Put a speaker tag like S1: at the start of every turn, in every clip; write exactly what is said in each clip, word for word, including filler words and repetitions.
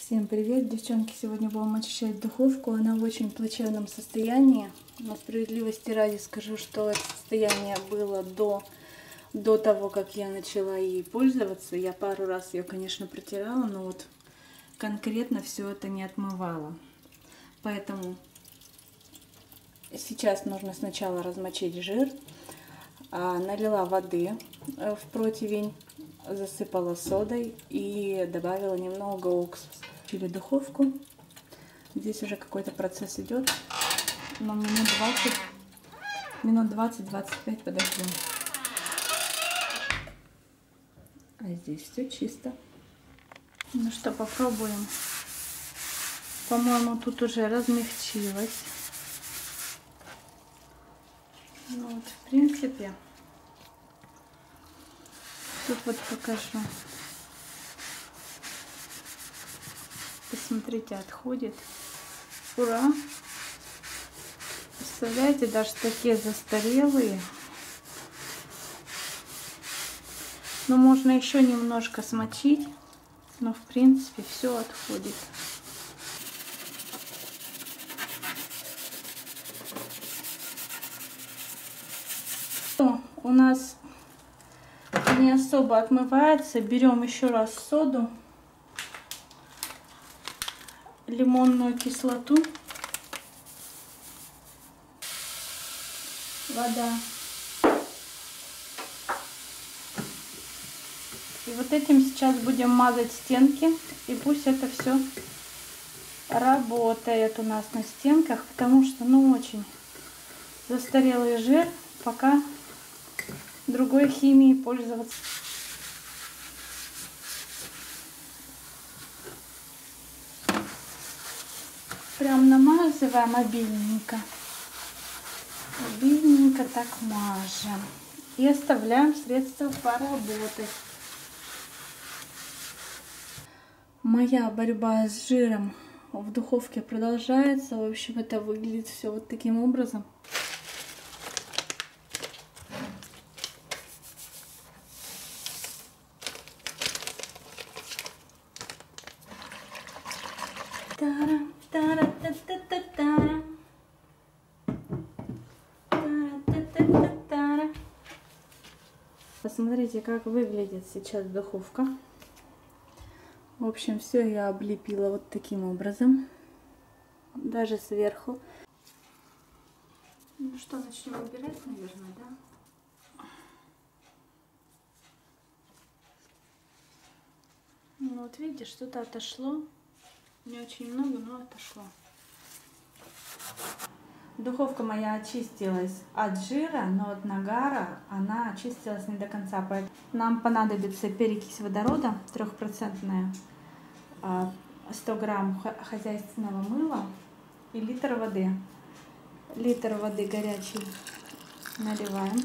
S1: Всем привет, девчонки! Сегодня будем очищать духовку. Она в очень плачевном состоянии. Но справедливости ради скажу, что это состояние было до, до того, как я начала ей пользоваться. Я пару раз ее, конечно, протирала, но вот конкретно все это не отмывала. Поэтому сейчас нужно сначала размочить жир. Налила воды в противень, засыпала содой и добавила немного уксуса. Включили духовку. Здесь уже какой-то процесс идет, но минут двадцать, минут двадцать-двадцать пять подождем. А здесь все чисто. Ну что, попробуем. По-моему, тут уже размягчилось. Ну вот, в принципе, тут вот покажу. Посмотрите, отходит. Ура! Представляете, даже такие застарелые. Но можно еще немножко смочить, но в принципе все отходит. У нас не особо отмывается. Берем еще раз соду, лимонную кислоту, вода. И вот этим сейчас будем мазать стенки. И пусть это все работает у нас на стенках, потому что ну очень застарелый жир, пока другой химией пользоваться. Прям намазываем обильненько. Обильненько так мажем. И оставляем средство поработать. Моя борьба с жиром в духовке продолжается. В общем, это выглядит все вот таким образом. Посмотрите, как выглядит сейчас духовка. В общем, все я облепила вот таким образом, даже сверху. Ну что, начнем убирать, наверное, да? Ну вот видите, что-то отошло. Не очень много, но отошло. Духовка моя очистилась от жира, но от нагара она очистилась не до конца. Поэтому нам понадобится перекись водорода трехпроцентная, сто грамм хозяйственного мыла и литр воды. Литр воды горячей наливаем.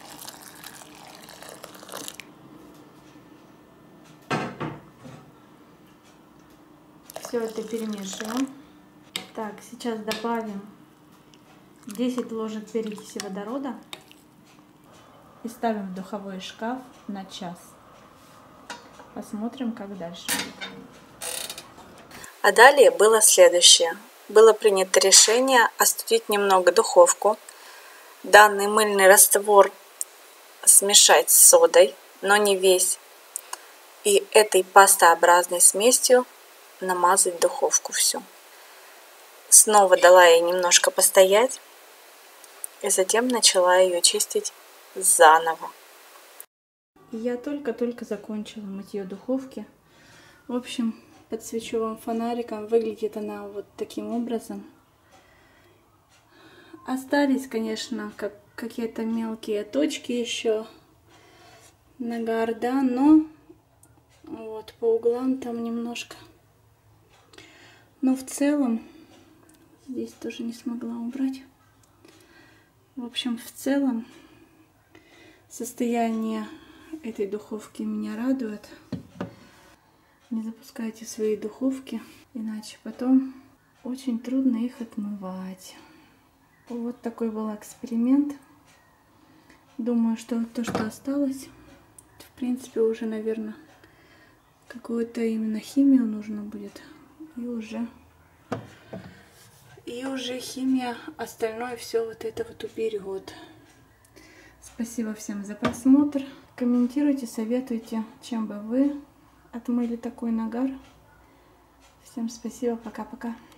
S1: Все это перемешиваем. Так, сейчас добавим десять ложек перекиси водорода и ставим в духовой шкаф на час. Посмотрим, как дальше будет.
S2: А далее было следующее. Было принято решение остудить немного духовку. Данный мыльный раствор смешать с содой, но не весь. И этой пастообразной смесью намазать духовку всю. Снова дала ей немножко постоять. И затем начала ее чистить заново.
S1: Я только-только закончила мытье духовки. В общем, подсвечу вам фонариком. Выглядит она вот таким образом. Остались, конечно, как какие-то мелкие точки еще. Нагар, да, но вот по углам там немножко. Но в целом здесь тоже не смогла убрать. В общем, в целом состояние этой духовки меня радует. Не запускайте свои духовки, иначе потом очень трудно их отмывать. Вот такой был эксперимент. Думаю, что то, что осталось, в принципе, уже, наверное, какую-то именно химию нужно будет И уже, и уже химия остальное все вот это вот уберет. Спасибо всем за просмотр. Комментируйте, советуйте, чем бы вы отмыли такой нагар. Всем спасибо, пока-пока.